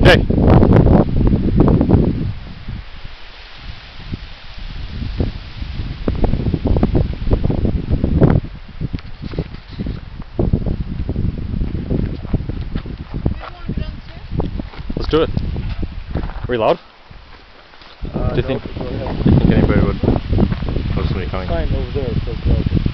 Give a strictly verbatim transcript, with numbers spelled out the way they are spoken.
Okay. Let's do it. Are we loud? Uh, do you no, think? go ahead. Do you think anybody would notice when you're coming? Fine over there, so it's okay.